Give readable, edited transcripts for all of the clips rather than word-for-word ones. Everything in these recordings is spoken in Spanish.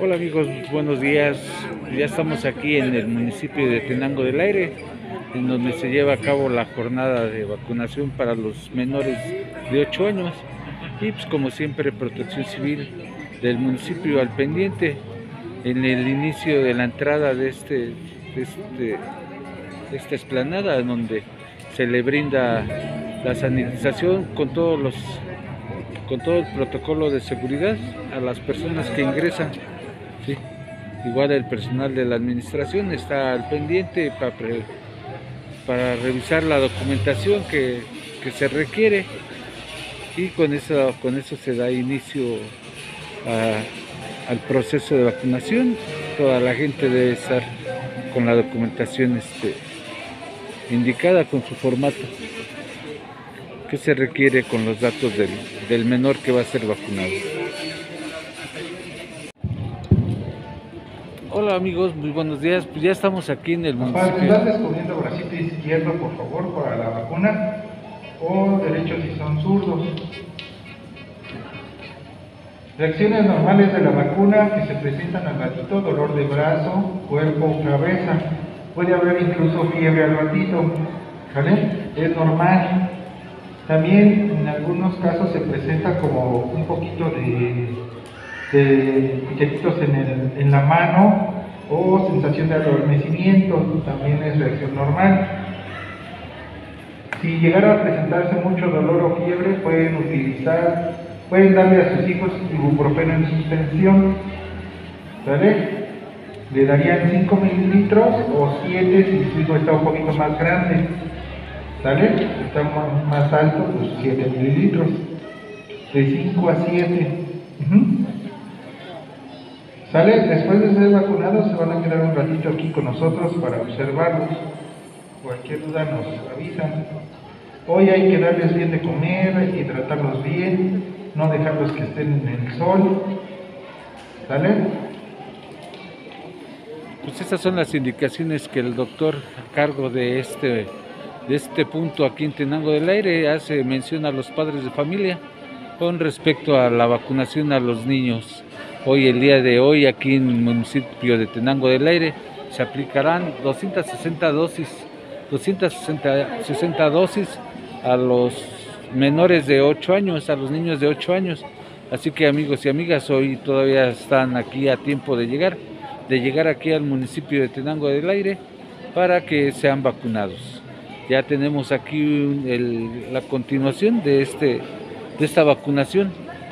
Hola amigos, buenos días. Ya estamos aquí en el municipio de Tenango del Aire, en donde se lleva a cabo la jornada de vacunación para los menores de 8 años. Y pues como siempre, Protección Civil del municipio al pendiente en el inicio de la entrada de esta explanada, donde se le brinda la sanitización con todo el protocolo de seguridad a las personas que ingresan. Sí. Igual el personal de la administración está al pendiente para revisar la documentación que se requiere, y con eso se da inicio al proceso de vacunación. Toda la gente debe estar con la documentación indicada, con su formato que se requiere, con los datos del menor que va a ser vacunado. Hola amigos, muy buenos días. Pues ya estamos aquí en el municipio. ¿Estás descubriendo bracito izquierdo, por favor, para la vacuna? O derecho si son zurdos. Reacciones normales de la vacuna que se presentan al ratito: dolor de brazo, cuerpo o cabeza. Puede haber incluso fiebre al ratito, ¿vale? Es normal. También en algunos casos se presenta como un poquito de piquetitos en la mano o sensación de adormecimiento, también es reacción normal. Si llegara a presentarse mucho dolor o fiebre, pueden darle a sus hijos ibuprofeno en suspensión, ¿vale? Le darían 5 mililitros o 7 si su hijo está un poquito más grande, ¿sale? Si está más alto, pues 7 mililitros, de 5 a 7. ¿Sale? Después de ser vacunados se van a quedar un ratito aquí con nosotros para observarlos. Cualquier duda nos avisan. Hoy hay que darles bien de comer, hay que hidratarlos bien, no dejarlos que estén en el sol. ¿Sale? Pues estas son las indicaciones que el doctor a cargo de este punto aquí en Tenango del Aire hace mención a los padres de familia con respecto a la vacunación a los niños. El día de hoy, aquí en el municipio de Tenango del Aire, se aplicarán 260 dosis a los menores de 8 años, a los niños de 8 años. Así que amigos y amigas, hoy todavía están aquí a tiempo de llegar aquí al municipio de Tenango del Aire para que sean vacunados. Ya tenemos aquí la continuación de esta vacunación.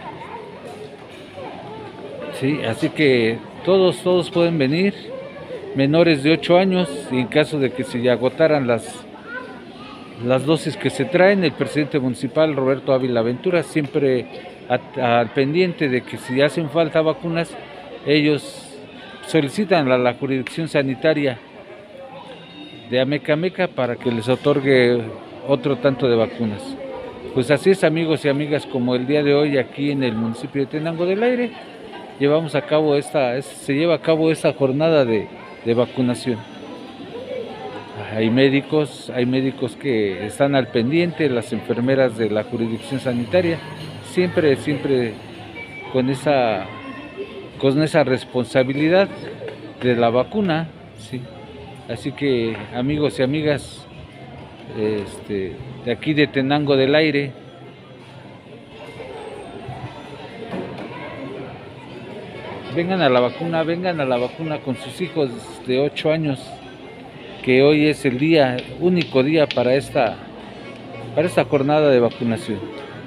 Sí, así que todos pueden venir, menores de 8 años, y en caso de que se agotaran las dosis que se traen, el presidente municipal Roberto Ávila Ventura siempre al pendiente de que si hacen falta vacunas, ellos solicitan a la jurisdicción sanitaria de Amecameca para que les otorgue otro tanto de vacunas. Pues así es, amigos y amigas, como el día de hoy aquí en el municipio de Tenango del Aire se lleva a cabo esta jornada de vacunación. Hay médicos que están al pendiente, las enfermeras de la jurisdicción sanitaria, siempre con esa responsabilidad de la vacuna, ¿sí? Así que amigos y amigas, de aquí de Tenango del Aire, vengan a la vacuna con sus hijos de 8 años, que hoy es el único día para esta jornada de vacunación.